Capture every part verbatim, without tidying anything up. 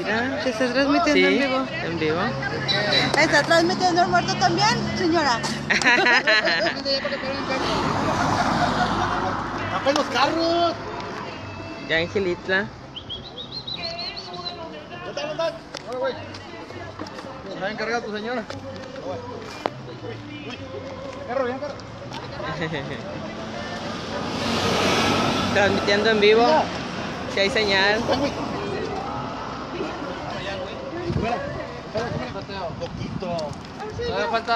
Mira. ¿Se está transmitiendo Sí, en vivo? en vivo. ¿Está transmitiendo el muerto también, señora? ¡Tapen los carros! Ya en Gilitla. ¿Dónde están? ¿Dónde están? Ahora, güey. ¿Está encargada tu señora? Carro, bien, carro. Transmitiendo en vivo. Si hay señal. Espera, espera, espera. Un poquito. ¿Todavía falta?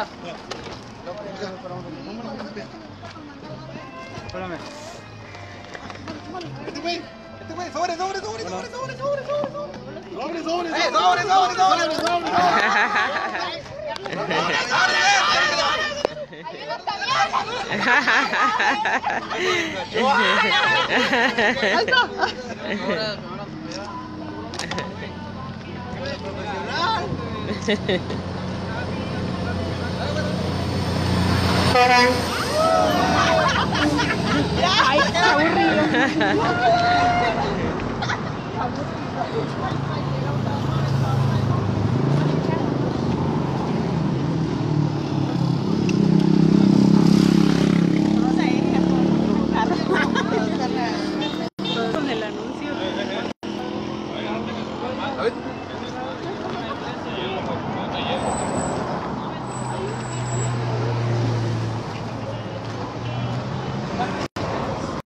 Espérame. Este güey, este güey, sobre, sobre, sobre, sobre, sobre, sobre, sobre, sobre, sobre, sobre, sobre, sobre, sobre, Ay, está aburrido. Con el anuncio.